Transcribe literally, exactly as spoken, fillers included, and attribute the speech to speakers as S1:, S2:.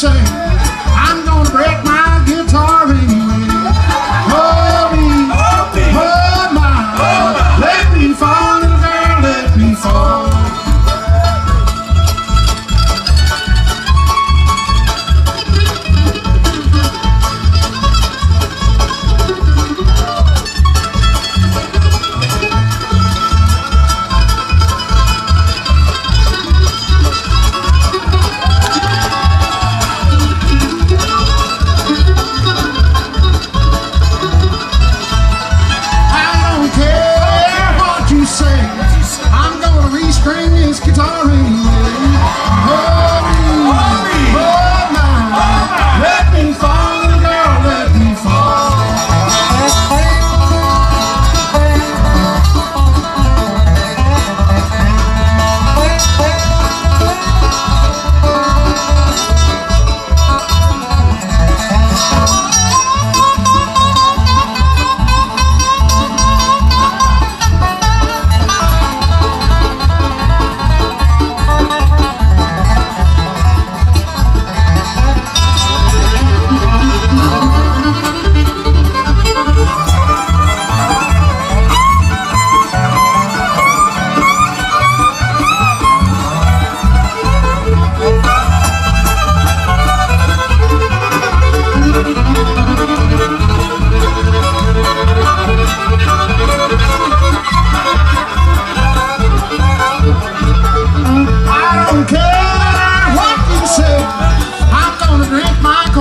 S1: say, I'm gonna break my guitar anyway. Hold me, hold my, let me fall, little girl, let me fall. String this guitar anyway. Hold me, hold my, let me fall, little girl, let me fall. I don't care what you say, I'm gonna drink my